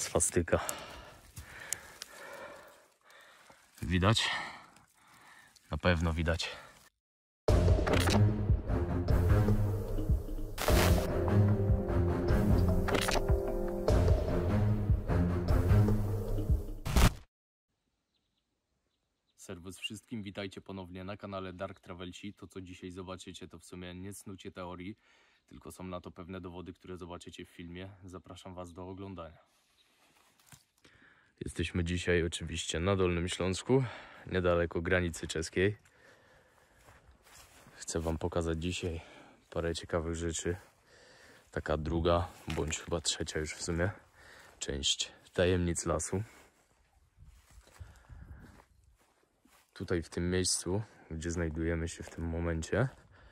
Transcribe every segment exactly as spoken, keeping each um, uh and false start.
Swastyka. Widać? Na pewno widać. Serwus wszystkim, witajcie ponownie na kanale Dark Travelsi. To co dzisiaj zobaczycie to w sumie nie snucie teorii, tylko są na to pewne dowody, które zobaczycie w filmie. Zapraszam Was do oglądania. Jesteśmy dzisiaj oczywiście na Dolnym Śląsku, niedaleko granicy czeskiej. Chcę Wam pokazać dzisiaj parę ciekawych rzeczy. Taka druga, bądź chyba trzecia już w sumie, część tajemnic lasu. Tutaj w tym miejscu, gdzie znajdujemy się w tym momencie,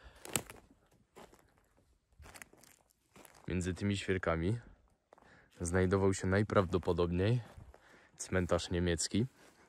między tymi świerkami znajdował się najprawdopodobniej cmentarz niemiecki.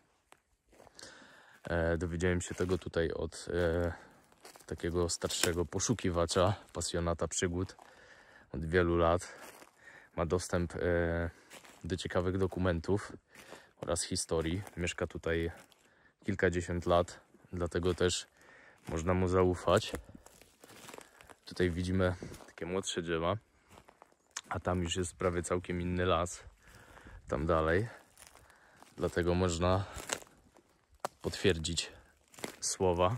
E, dowiedziałem się tego tutaj od e, takiego starszego poszukiwacza, pasjonata przygód od wielu lat. Ma dostęp e, do ciekawych dokumentów oraz historii. Mieszka tutaj kilkadziesiąt lat, dlatego też można mu zaufać. Tutaj widzimy takie młodsze drzewa, a tam już jest prawie całkiem inny las, tam dalej. Dlatego można potwierdzić słowa,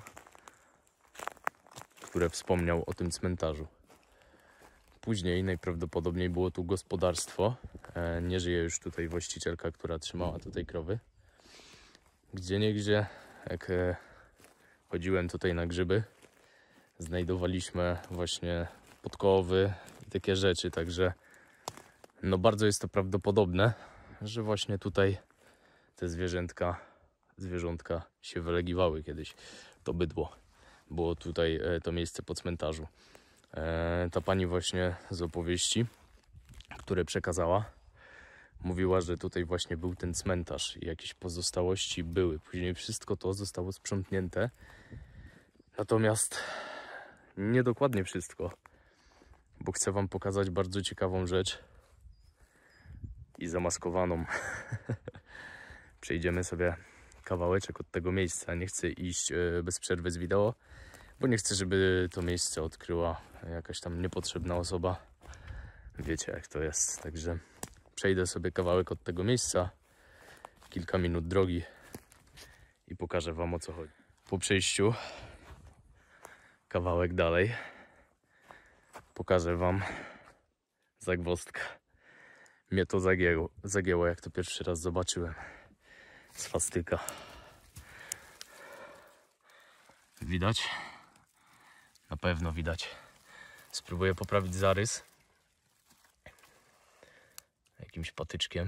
które wspomniał o tym cmentarzu. Później najprawdopodobniej było tu gospodarstwo. Nie żyje już tutaj właścicielka, która trzymała tutaj krowy. Gdzieniegdzie, jak chodziłem tutaj na grzyby, znajdowaliśmy właśnie podkowy i takie rzeczy, także no bardzo jest to prawdopodobne, że właśnie tutaj te zwierzętka, zwierzątka się wylegiwały kiedyś. To bydło było tutaj to miejsce po cmentarzu. Ta pani właśnie z opowieści, które przekazała, mówiła, że tutaj właśnie był ten cmentarz i jakieś pozostałości były. Później wszystko to zostało sprzątnięte. Natomiast nie dokładnie wszystko, bo chcę Wam pokazać bardzo ciekawą rzecz i zamaskowaną. Przejdziemy sobie kawałeczek od tego miejsca. Nie chcę iść bez przerwy z wideo, bo nie chcę, żeby to miejsce odkryła jakaś tam niepotrzebna osoba. Wiecie jak to jest, także przejdę sobie kawałek od tego miejsca, kilka minut drogi i pokażę Wam, o co chodzi. Po przejściu kawałek dalej pokażę Wam zagwozdkę. Mnie to zagięło, zagięło jak to pierwszy raz zobaczyłem. Swastyka. Widać? Na pewno widać. Spróbuję poprawić zarys jakimś patyczkiem.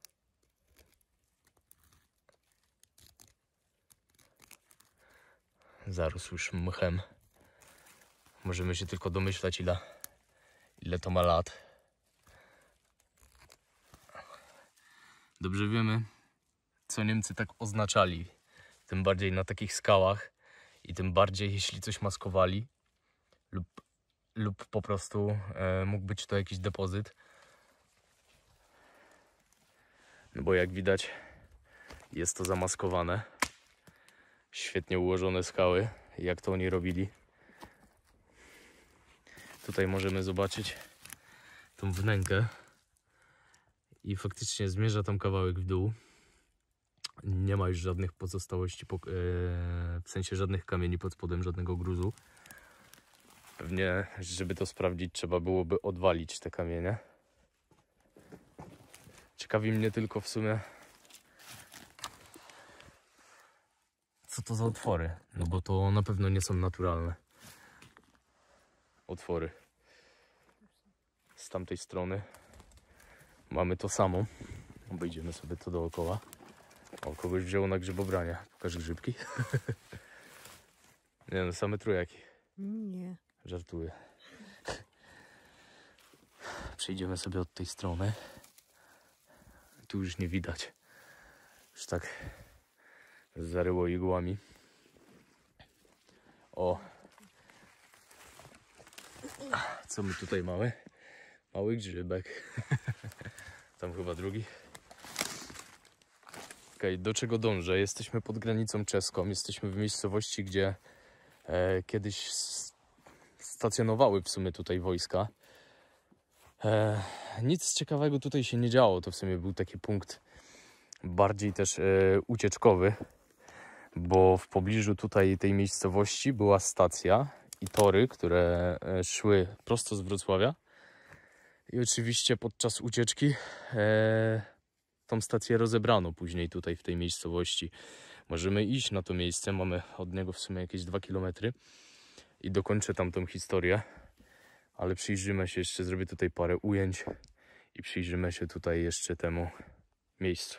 Zarósł już mchem. Możemy się tylko domyślać, ile, ile to ma lat. Dobrze wiemy, co Niemcy tak oznaczali. Tym bardziej na takich skałach i tym bardziej, jeśli coś maskowali lub, lub po prostu e, mógł być to jakiś depozyt. No bo jak widać, jest to zamaskowane. Świetnie ułożone skały, jak to oni robili. Tutaj możemy zobaczyć tą wnękę i faktycznie zmierza tam kawałek w dół. Nie ma już żadnych pozostałości, w sensie żadnych kamieni pod spodem, żadnego gruzu. Pewnie, żeby to sprawdzić, trzeba byłoby odwalić te kamienie. Ciekawi mnie tylko w sumie, co to za otwory, no bo to na pewno nie są naturalne otwory. Z tamtej strony mamy to samo. Obejdziemy sobie to dookoła. O, kogoś wzięło na grzybobranie. Pokaż grzybki. Nie no, same trójaki. Nie. Żartuję. Przejdziemy sobie od tej strony. Tu już nie widać. Już tak zaryło igłami. O. Co my tutaj mamy? Mały grzybek. Tam chyba drugi. Okej, do czego dążę? Jesteśmy pod granicą czeską. Jesteśmy w miejscowości, gdzie e, kiedyś stacjonowały w sumie tutaj wojska. E, nic ciekawego tutaj się nie działo. To w sumie był taki punkt bardziej też e, ucieczkowy, bo w pobliżu tutaj tej miejscowości była stacja i tory, które szły prosto z Wrocławia. I oczywiście podczas ucieczki e, tą stację rozebrano później tutaj w tej miejscowości. Możemy iść na to miejsce, mamy od niego w sumie jakieś dwa kilometry i dokończę tam tą historię, ale przyjrzymy się jeszcze, zrobię tutaj parę ujęć i przyjrzymy się tutaj jeszcze temu miejscu.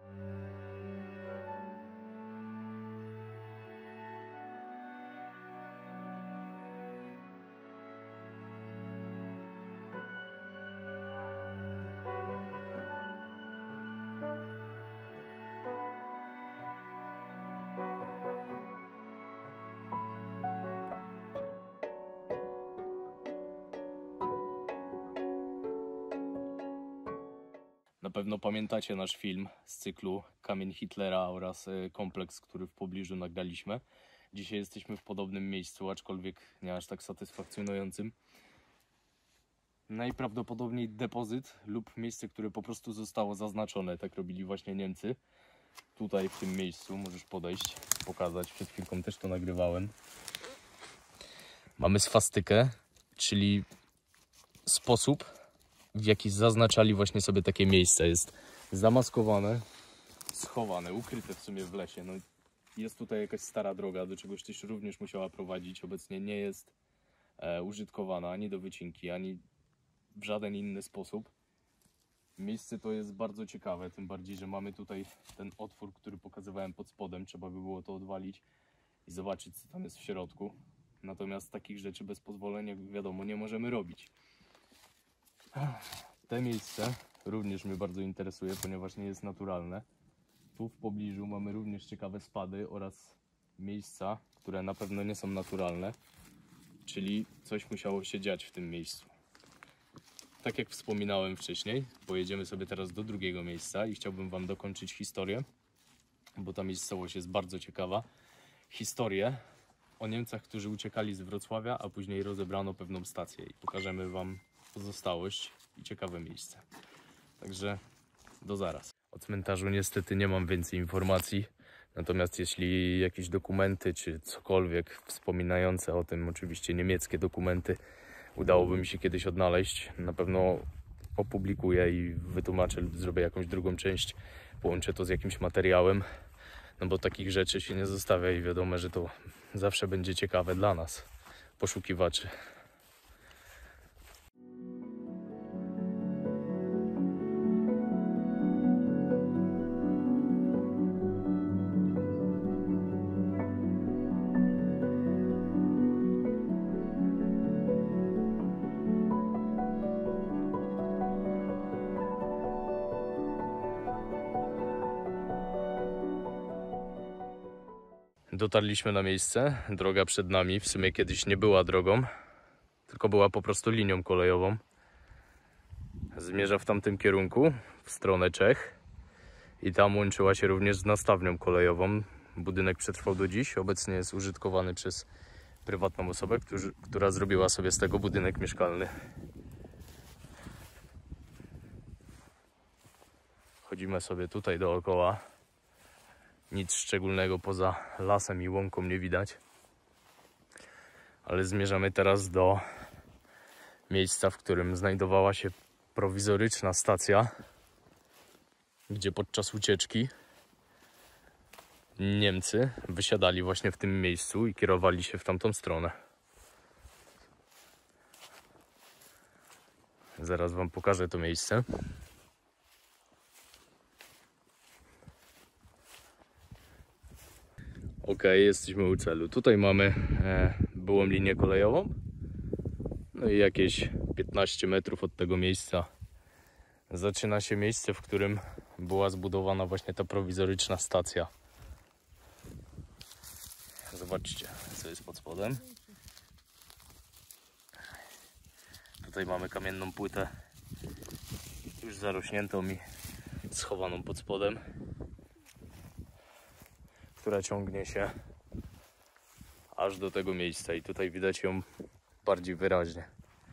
Na pewno pamiętacie nasz film z cyklu Kamień Hitlera oraz kompleks, który w pobliżu nagraliśmy. Dzisiaj jesteśmy w podobnym miejscu, aczkolwiek nie aż tak satysfakcjonującym. Najprawdopodobniej depozyt lub miejsce, które po prostu zostało zaznaczone. Tak robili właśnie Niemcy. Tutaj w tym miejscu możesz podejść, pokazać. Przed chwilką też to nagrywałem. Mamy swastykę, czyli sposób, w jaki zaznaczali właśnie sobie takie miejsca. Jest zamaskowane, schowane, ukryte w sumie w lesie. No, jest tutaj jakaś stara droga, do czegoś też również musiała prowadzić. Obecnie nie jest e, użytkowana ani do wycinki, ani w żaden inny sposób. Miejsce to jest bardzo ciekawe, tym bardziej, że mamy tutaj ten otwór, który pokazywałem pod spodem. Trzeba by było to odwalić i zobaczyć, co tam jest w środku. Natomiast takich rzeczy bez pozwolenia, wiadomo, nie możemy robić. To miejsce również mnie bardzo interesuje, ponieważ nie jest naturalne. Tu w pobliżu mamy również ciekawe spady oraz miejsca, które na pewno nie są naturalne, czyli coś musiało się dziać w tym miejscu. Tak jak wspominałem wcześniej, pojedziemy sobie teraz do drugiego miejsca i chciałbym Wam dokończyć historię, bo ta miejscowość jest bardzo ciekawa. Historię o Niemcach, którzy uciekali z Wrocławia, a później rozebrano pewną stację i pokażemy Wam pozostałość i ciekawe miejsce. Także do zaraz. O cmentarzu niestety nie mam więcej informacji, natomiast jeśli jakieś dokumenty czy cokolwiek wspominające o tym, oczywiście niemieckie dokumenty, udałoby mi się kiedyś odnaleźć, na pewno opublikuję i wytłumaczę lub zrobię jakąś drugą część, połączę to z jakimś materiałem, no bo takich rzeczy się nie zostawia i wiadomo, że to zawsze będzie ciekawe dla nas, poszukiwaczy. Dotarliśmy na miejsce, droga przed nami w sumie kiedyś nie była drogą, tylko była po prostu linią kolejową. Zmierza w tamtym kierunku, w stronę Czech i tam łączyła się również z nastawnią kolejową. Budynek przetrwał do dziś, obecnie jest użytkowany przez prywatną osobę, którzy, która zrobiła sobie z tego budynek mieszkalny. Chodzimy sobie tutaj dookoła. Nic szczególnego poza lasem i łąką nie widać. Ale zmierzamy teraz do miejsca, w którym znajdowała się prowizoryczna stacja, gdzie podczas ucieczki Niemcy wysiadali właśnie w tym miejscu i kierowali się w tamtą stronę. Zaraz Wam pokażę to miejsce. Ok, jesteśmy u celu. Tutaj mamy e, byłą linię kolejową. No i jakieś piętnaście metrów od tego miejsca zaczyna się miejsce, w którym była zbudowana właśnie ta prowizoryczna stacja. Zobaczcie, co jest pod spodem. Tutaj mamy kamienną płytę już zarośniętą i schowaną pod spodem, która ciągnie się aż do tego miejsca i tutaj widać ją bardziej wyraźnie.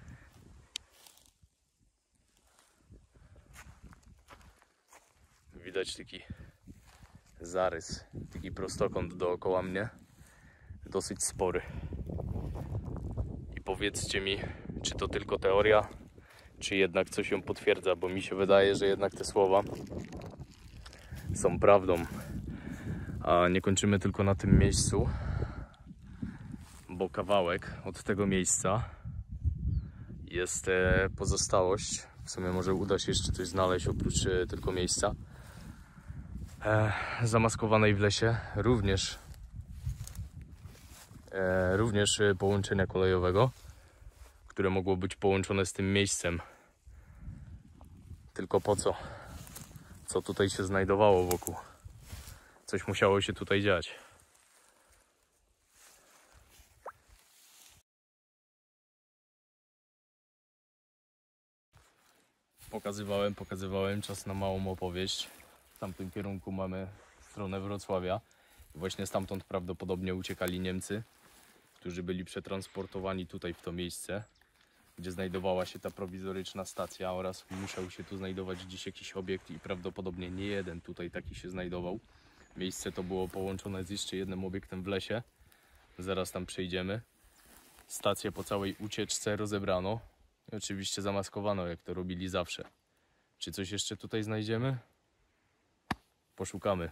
Widać taki zarys, taki prostokąt dookoła mnie, dosyć spory. I powiedzcie mi, czy to tylko teoria, czy jednak coś ją potwierdza, bo mi się wydaje, że jednak te słowa są prawdą. A nie kończymy tylko na tym miejscu, bo kawałek od tego miejsca jest pozostałość. W sumie może uda się jeszcze coś znaleźć oprócz tylko miejsca. E, zamaskowanej w lesie również, e, również połączenia kolejowego, które mogło być połączone z tym miejscem. Tylko po co? Co tutaj się znajdowało wokół? Coś musiało się tutaj dziać. Pokazywałem, pokazywałem, czas na małą opowieść. W tamtym kierunku mamy stronę Wrocławia. I właśnie stamtąd prawdopodobnie uciekali Niemcy, którzy byli przetransportowani tutaj w to miejsce, gdzie znajdowała się ta prowizoryczna stacja, oraz musiał się tu znajdować gdzieś jakiś obiekt i prawdopodobnie nie jeden tutaj taki się znajdował. Miejsce to było połączone z jeszcze jednym obiektem w lesie. Zaraz tam przejdziemy. Stację po całej ucieczce rozebrano i oczywiście zamaskowano, jak to robili zawsze. Czy coś jeszcze tutaj znajdziemy? Poszukamy.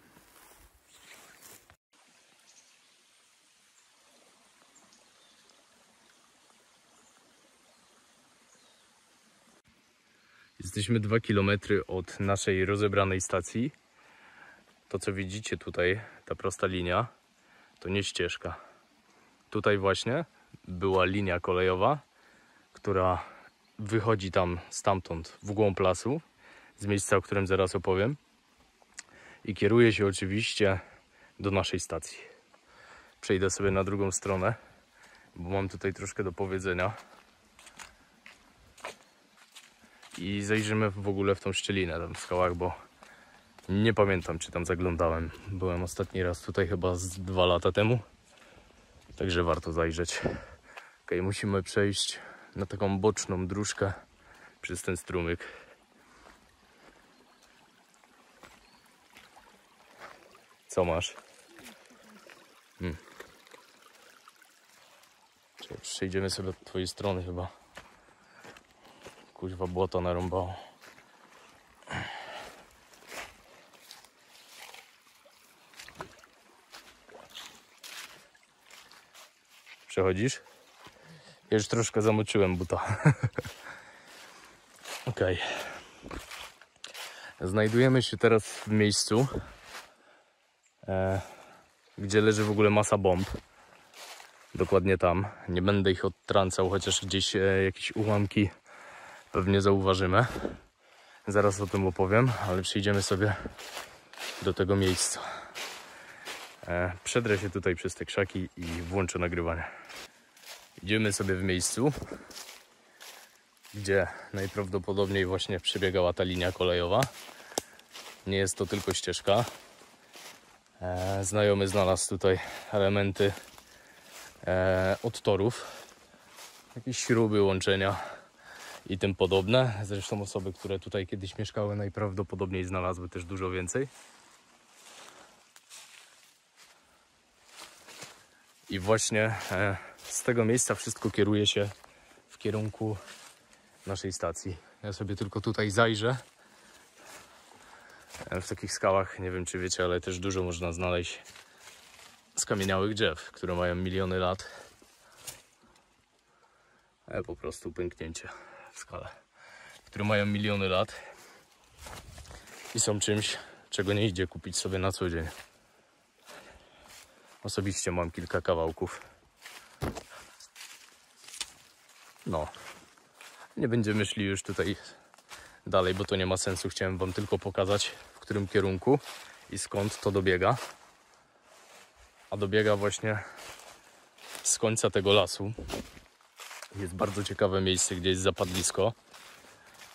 Jesteśmy dwa kilometry od naszej rozebranej stacji. To, co widzicie tutaj, ta prosta linia, to nie ścieżka. Tutaj właśnie była linia kolejowa, która wychodzi tam stamtąd w głąb lasu, z miejsca, o którym zaraz opowiem, i kieruje się oczywiście do naszej stacji. Przejdę sobie na drugą stronę, bo mam tutaj troszkę do powiedzenia. I zajrzymy w ogóle w tą szczelinę tam w skałach, bo nie pamiętam, czy tam zaglądałem. Byłem ostatni raz tutaj chyba z dwa lata temu, także warto zajrzeć. Ok, musimy przejść na taką boczną dróżkę przez ten strumyk. Co masz? Hmm. Czekaj, przejdziemy sobie od twojej strony chyba. Kuźwa, błoto narąbało. Przechodzisz? Ja już troszkę zamoczyłem buta. Ok. Znajdujemy się teraz w miejscu, e, gdzie leży w ogóle masa bomb. Dokładnie tam. Nie będę ich odtrącał, chociaż gdzieś e, jakieś ułamki pewnie zauważymy. Zaraz o tym opowiem, ale przejdziemy sobie do tego miejsca. E, przedrę się tutaj przez te krzaki i włączę nagrywanie. Idziemy sobie w miejscu, gdzie najprawdopodobniej właśnie przebiegała ta linia kolejowa. Nie jest to tylko ścieżka. E, znajomy znalazł tutaj elementy e, od torów, jakieś śruby, łączenia i tym podobne. Zresztą osoby, które tutaj kiedyś mieszkały, najprawdopodobniej znalazły też dużo więcej. I właśnie e, z tego miejsca wszystko kieruje się w kierunku naszej stacji. Ja sobie tylko tutaj zajrzę. E, w takich skałach, nie wiem czy wiecie, ale też dużo można znaleźć skamieniałych drzew, które mają miliony lat. E, po prostu pęknięcie w skale, które mają miliony lat i są czymś, czego nie idzie kupić sobie na co dzień. Osobiście mam kilka kawałków. No, nie będziemy szli już tutaj dalej, bo to nie ma sensu. Chciałem wam tylko pokazać, w którym kierunku i skąd to dobiega. A dobiega właśnie z końca tego lasu. Jest bardzo ciekawe miejsce, gdzie jest zapadlisko.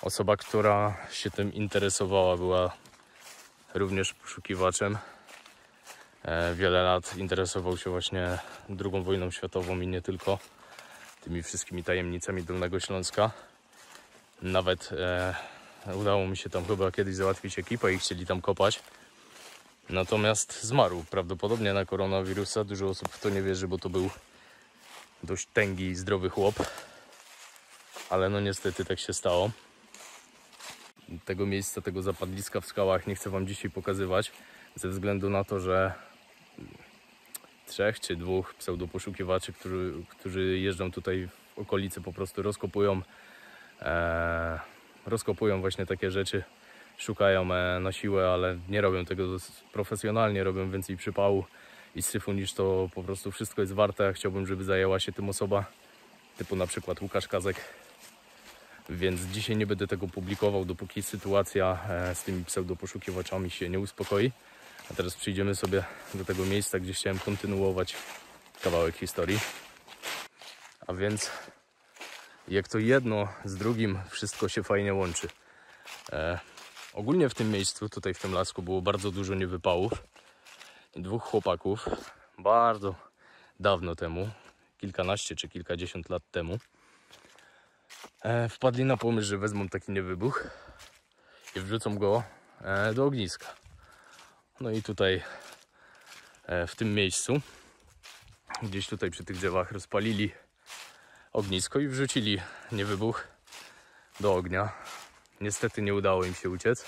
Osoba, która się tym interesowała, była również poszukiwaczem. Wiele lat interesował się właśnie drugą wojną światową i nie tylko, tymi wszystkimi tajemnicami Dolnego Śląska. Nawet e, udało mi się tam chyba kiedyś załatwić ekipę i chcieli tam kopać. Natomiast zmarł prawdopodobnie na koronawirusa. Dużo osób w to nie wierzy, bo to był dość tęgi i zdrowy chłop. Ale no niestety tak się stało. Tego miejsca, tego zapadliska w skałach nie chcę wam dzisiaj pokazywać, ze względu na to, że trzech czy dwóch pseudoposzukiwaczy, którzy, którzy jeżdżą tutaj w okolicy, po prostu rozkopują e, rozkopują właśnie takie rzeczy, szukają e, na siłę, ale nie robią tego profesjonalnie, robią więcej przypału i syfu niż to po prostu wszystko jest warte. Chciałbym, żeby zajęła się tym osoba typu na przykład Łukasz Kazek, więc dzisiaj nie będę tego publikował, dopóki sytuacja e, z tymi pseudoposzukiwaczami się nie uspokoi. A teraz przyjdziemy sobie do tego miejsca, gdzie chciałem kontynuować kawałek historii. A więc jak to jedno z drugim wszystko się fajnie łączy. E, ogólnie w tym miejscu, tutaj w tym lasku było bardzo dużo niewypałów. I dwóch chłopaków bardzo dawno temu, kilkanaście czy kilkadziesiąt lat temu, e, wpadli na pomysł, że wezmą taki niewybuch i wrzucą go e, do ogniska. No i tutaj e, w tym miejscu, gdzieś tutaj przy tych drzewach, rozpalili ognisko i wrzucili niewybuch do ognia. Niestety nie udało im się uciec.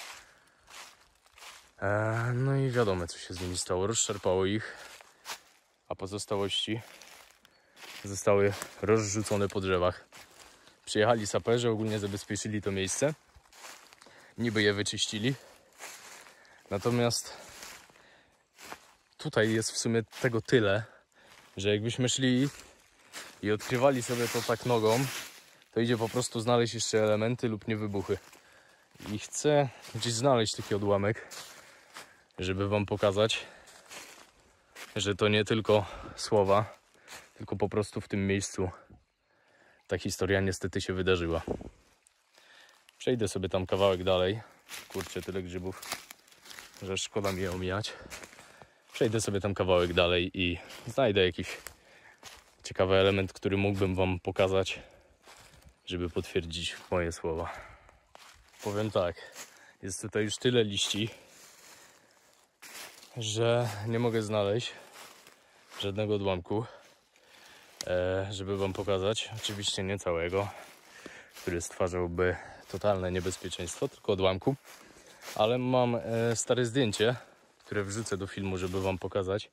E, no i wiadomo, co się z nimi stało. Rozszarpało ich, a pozostałości zostały rozrzucone po drzewach. Przyjechali saperzy, ogólnie zabezpieczyli to miejsce. Niby je wyczyścili. Natomiast tutaj jest w sumie tego tyle, że jakbyśmy szli i odkrywali sobie to tak nogą, to idzie po prostu znaleźć jeszcze elementy lub niewybuchy. I chcę gdzieś znaleźć taki odłamek, żeby wam pokazać, że to nie tylko słowa, tylko po prostu w tym miejscu ta historia niestety się wydarzyła. Przejdę sobie tam kawałek dalej. Kurczę, tyle grzybów, że szkoda mi je omijać. Przejdę sobie tam kawałek dalej i znajdę jakiś ciekawy element, który mógłbym wam pokazać, żeby potwierdzić moje słowa. Powiem tak, jest tutaj już tyle liści, że nie mogę znaleźć żadnego odłamku, żeby wam pokazać. Oczywiście nie całego, który stwarzałby totalne niebezpieczeństwo, tylko odłamku. Ale mam stare zdjęcie, które wrzucę do filmu, żeby wam pokazać.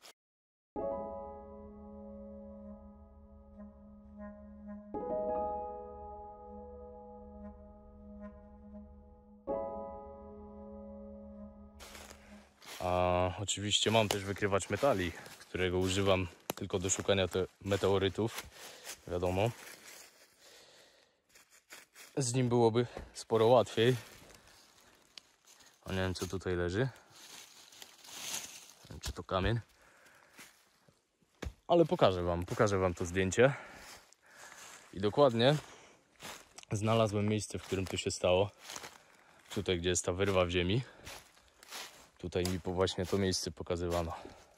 A oczywiście mam też wykrywacz metali, którego używam tylko do szukania te meteorytów, wiadomo. Z nim byłoby sporo łatwiej. O, nie wiem, co tutaj leży. Nie wiem, czy to kamień. Ale pokażę wam, pokażę wam to zdjęcie. I dokładnie znalazłem miejsce, w którym to się stało. Tutaj, gdzie jest ta wyrwa w ziemi. Tutaj mi właśnie to miejsce pokazywano.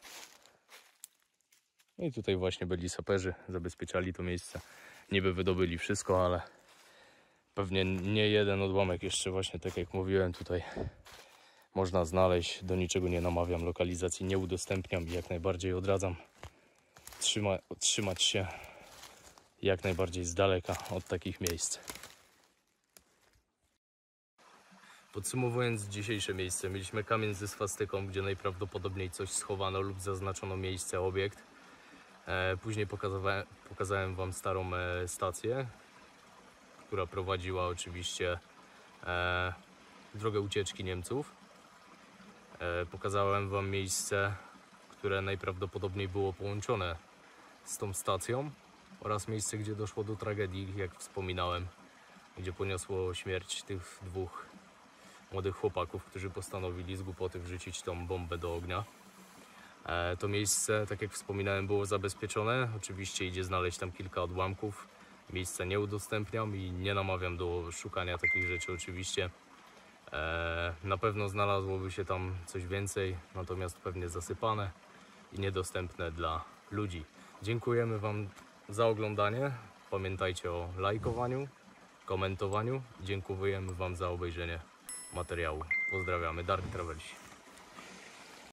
I tutaj właśnie byli saperzy, zabezpieczali to miejsce. Niby wydobyli wszystko, ale pewnie nie jeden odłamek jeszcze właśnie, tak jak mówiłem, tutaj można znaleźć. Do niczego nie namawiam, lokalizacji nie udostępniam i jak najbardziej odradzam trzyma, trzymać się jak najbardziej z daleka od takich miejsc. Podsumowując dzisiejsze miejsce, mieliśmy kamień ze swastyką, gdzie najprawdopodobniej coś schowano lub zaznaczono miejsce, obiekt. Później pokazałem, pokazałem wam starą stację, która prowadziła oczywiście drogę ucieczki Niemców. Pokazałem wam miejsce, które najprawdopodobniej było połączone z tą stacją, oraz miejsce, gdzie doszło do tragedii, jak wspominałem, gdzie poniosło śmierć tych dwóch młodych chłopaków, którzy postanowili z głupoty wrzucić tą bombę do ognia. To miejsce, tak jak wspominałem, było zabezpieczone. Oczywiście idzie znaleźć tam kilka odłamków, miejsca nie udostępniam i nie namawiam do szukania takich rzeczy oczywiście. E, na pewno znalazłoby się tam coś więcej, natomiast pewnie zasypane i niedostępne dla ludzi. Dziękujemy Wam za oglądanie. Pamiętajcie o lajkowaniu, komentowaniu. Dziękujemy Wam za obejrzenie materiału. Pozdrawiamy, Dark Travelsi.